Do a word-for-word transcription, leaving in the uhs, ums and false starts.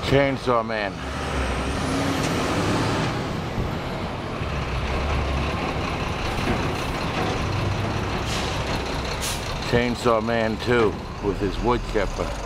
Chainsaw Man. Chainsaw Man two with his wood chipper.